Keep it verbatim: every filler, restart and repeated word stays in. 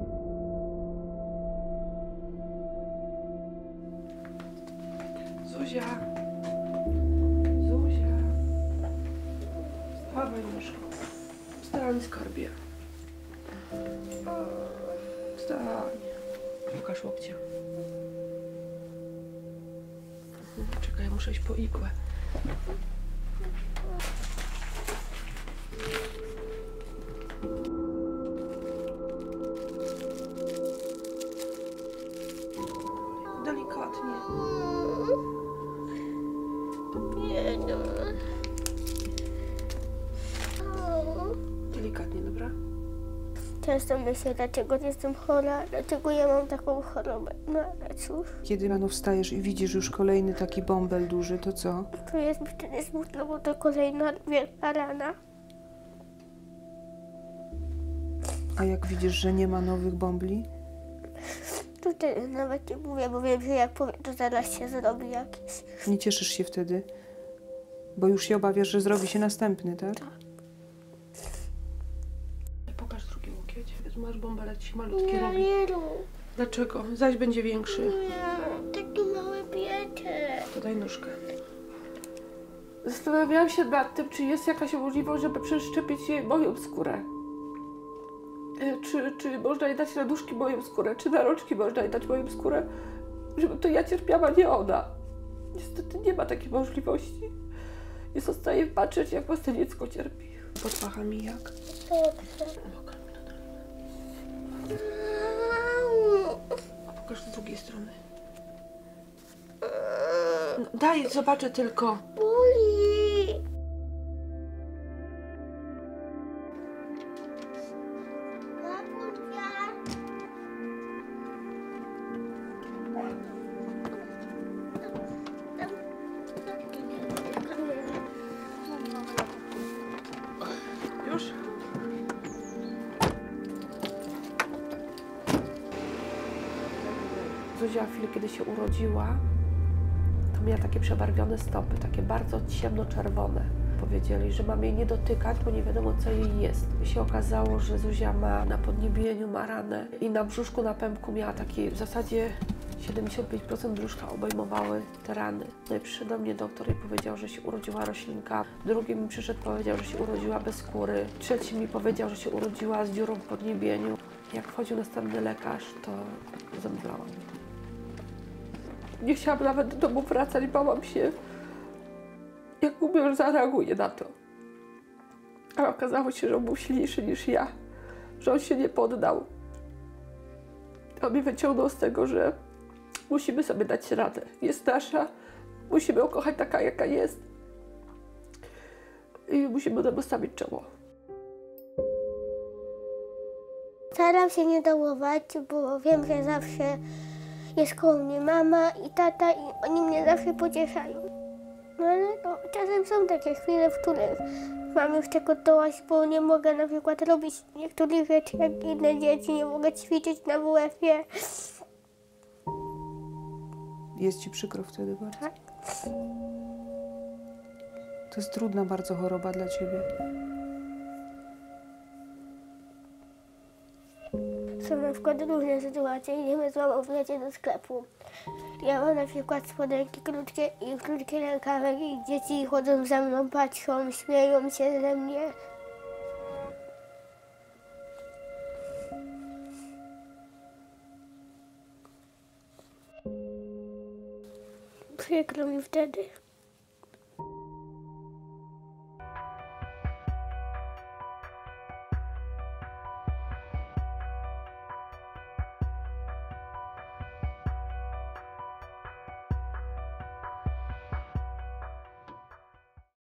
Zuzia. Zuzia. Wstawaj, myszko. Wstań, skarbie. Wstań. Pokaż łokcie. Czekaj, muszę iść po igłę. Delikatnie. Nie, no. Delikatnie, dobra? Często myślę, dlaczego jestem chora, dlaczego ja mam taką chorobę. No ale cóż, Kiedy rano wstajesz i widzisz już kolejny taki bąbel duży, to co? to jest mi wtedy smutno, bo to kolejna wielka rana. A jak widzisz, że nie ma nowych bąbli? To wtedy nawet nie mówię, bo wiem, że jak powiem, to zaraz się zrobi jakiś. Nie cieszysz się wtedy? Bo już się obawiasz, że zrobi się następny, tak? Pokaż drugi łokieć. Masz bąbelek ci malutki Nie, robi. nie rób. Dlaczego? Zaś będzie większy. Nie, taki mały pieczek. To daj nóżkę. Zastanawiałam się nad tym, czy jest jakaś możliwość, żeby przeszczepić jej moją skórę. E, Czy, czy można jej dać na nóżki moją skórę, czy na rączki można jej dać moją skórę, żeby to ja cierpiała, nie ona. Niestety nie ma takiej możliwości. Nie zostaje patrzeć, jak własne dziecko cierpi. Pod pachami jak? Dobrze. A pokaż z drugiej strony. No, daj, zobaczę tylko. Boli. Już? Zuzia, chwilę kiedy się urodziła, to miała takie przebarwione stopy, takie bardzo ciemnoczerwone. Powiedzieli, że mam jej nie dotykać, bo nie wiadomo, co jej jest. I się okazało, że Zuzia ma na podniebieniu ma ranę i na brzuszku, na pępku miała takie w zasadzie siedemdziesiąt pięć procent brzuszka obejmowały te rany. No i przyszedł do mnie doktor i powiedział, że się urodziła roślinka. Drugi mi przyszedł, powiedział, że się urodziła bez skóry. Trzeci mi powiedział, że się urodziła z dziurą w podniebieniu. Jak wchodził następny lekarz, to zemdlałam. Nie chciałam nawet do domu wracać, bałam się, jak Gumiąż zareaguje na to. A okazało się, że on był silniejszy niż ja, że on się nie poddał. On mnie wyciągnął z tego, że musimy sobie dać radę. Jest nasza, musimy ją kochać taka, jaka jest. I musimy temu stawić czoło. Staram się nie dołować, bo wiem, że zawsze jest koło mnie mama i tata i oni mnie zawsze pocieszają. No ale no, czasem są takie chwile, w których mam już czego dołaść, bo nie mogę na przykład robić niektórych rzeczy jak inne dzieci, nie mogę ćwiczyć na W F-ie. Jest ci przykro wtedy bardzo? Tak. To jest trudna bardzo choroba dla ciebie. Są na przykład różne sytuacje, idziemy z mamą w lecie do sklepu. Ja mam na przykład spodenki krótkie i krótkie rękawy i dzieci chodzą za mną, patrzą, śmieją się ze mnie. Przykro mi wtedy.